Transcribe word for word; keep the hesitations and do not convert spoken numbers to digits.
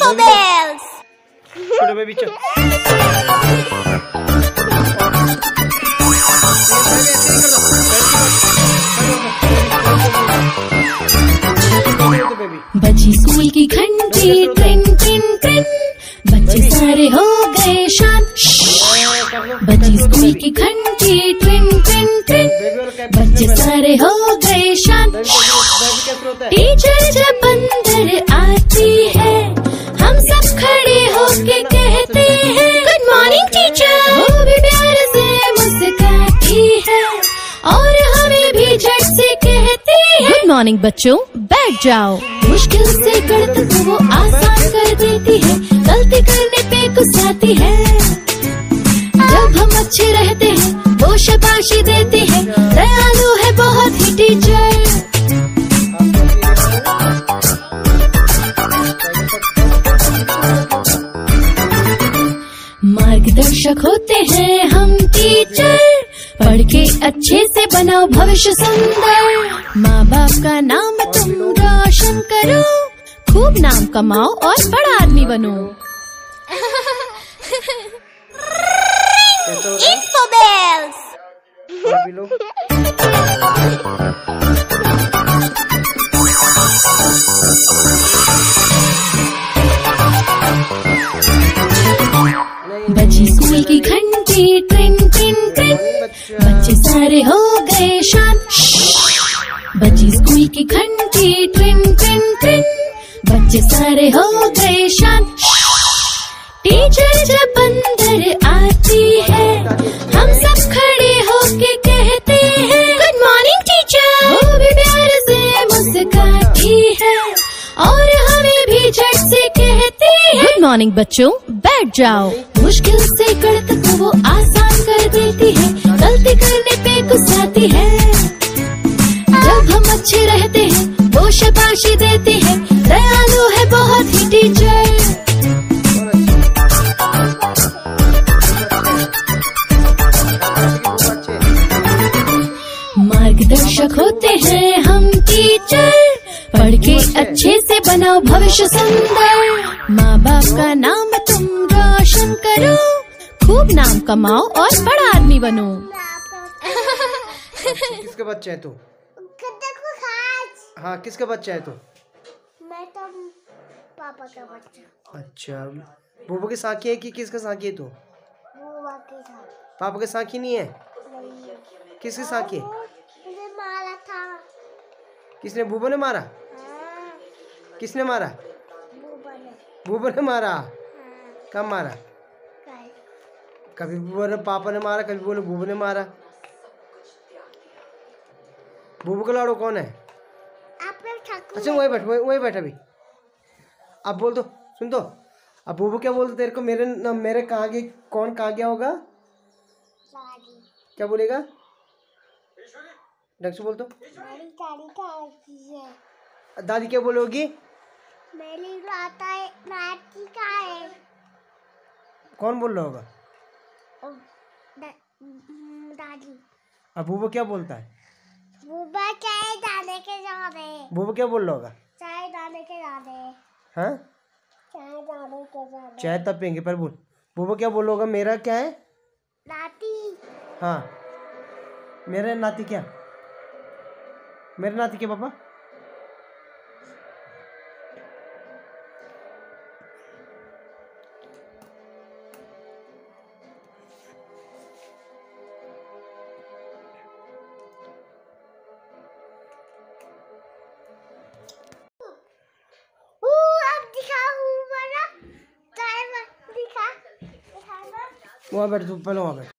Infobels. छोटे baby चल। बजी स्कूल की घंटी ट्रिन ट्रिन ट्रिन, बच्चे सारे हो गए शांत। बजी स्कूल की घंटी ट्रिन ट्रिन ट्रिन, बच्चे सारे हो गए शांत। टीचर जब अंदर आती है हम सब खड़े होके कहते हैं गुड मॉर्निंग टीचर। वो भी प्यार से मुस्कुराती है और हमें भी झट से कहती है गुड मॉर्निंग बच्चों बैठ जाओ। मुश्किल से गणित को वो आसान कर देती है, गलती करने पे गुस्साती है। जब हम अच्छे रहते हैं वो शाबाशी देती है, दयालु है बहुत ही टीचर। मार्गदर्शक होते हैं हम टीचर, पढ़ के अच्छे से बनाओ भविष्य सुंदर। माँ बाप का नाम तुम रोशन करो, खूब नाम कमाओ और बड़ा आदमी बनो। Infobels. बजी स्कूल की घंटी ट्रिन ट्रिन ट्रिन, बच्चे सारे हो गए शांत। बजी स्कूल की घंटी ट्रिन ट्रिन ट्रिन, बच्चे सारे हो गए शांत। टीचर जब अंदर आती है हम सब खड़े होके कहते हैं गुड मॉर्निंग टीचर। वो भी प्यार से मुस्कुराती है और हमें भी झट से कहती है गुड मॉर्निंग बच्चों बैठ जाओ। मुश्किल से गणित को वो आसान कर देती है, गलती करने पे गुस्साती है। जब हम अच्छे रहते हैं वो शाबाशी देती है, दयालु है बहुत ही टीचर। मार्गदर्शक होते हैं हम टीचर, पढ़ के अच्छे से बनाओ भविष्य सुंदर। माँ बाप का नाम तुम रोशन करो, खूब नाम कमाओ और बड़ा आदमी बनो। किसके बच्चे है तू? हाँ किसका बच्चा है तू? मैं तो पापा का बच्चा। अच्छा बुबू की साखी है कि किसका साखी है तू? बुआ के साथ। पापा के साखी नहीं है? नहीं। किसकी साखी है? मुझे मारा था। किसने? बुबू ने मारा? हाँ। किसने मारा? बुआ ने। बुबू ने मारा? हाँ। कब मारा? कल। कभी बुबू ने पापा ने मारा, कभी बोले बुबू ने मारा। बुबू का लाड़ो कौन है? अच्छा वही बैठ वही वही बैठ अभी। अब बोल दो, सुन दो। अब बुबू क्या बोलते तेरे को? मेरे न, मेरे कहाँ गए? कौन कहाँ गया होगा? दादी। क्या बोलेगा? ढंग से बोल दो। मेरी दादी कहाँ है? दादी क्या बोलोगी? मेरी लाता है नाती कहाँ है? कौन बोल रहा होगा? ओ, दा, दादी। अब बुबू क्या बोलता है? बुबा चाय डाले के जा रहे। बुबू क्या बोल रहा होगा? चाय डाले के जा रहे। हाँ चाय डाले के जा रहे। चाय तब पियेंगे पर बोल। बुबू क्या बोल रहा होगा? मेरा क्या है? नाती। हाँ मेरा नाती क्या? मेरे नाती क्या पापा? वहाँ बैठ तू, पहले वहाँ बैठ।